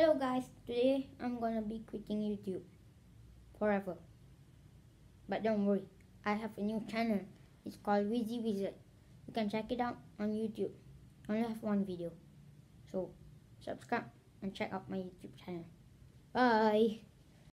Hello guys, today I'm gonna be quitting YouTube forever. But don't worry, I have a new channel. It's called Wizzy Wizard. You can check it out on YouTube. I only have one video. So subscribe and check out my YouTube channel. Bye!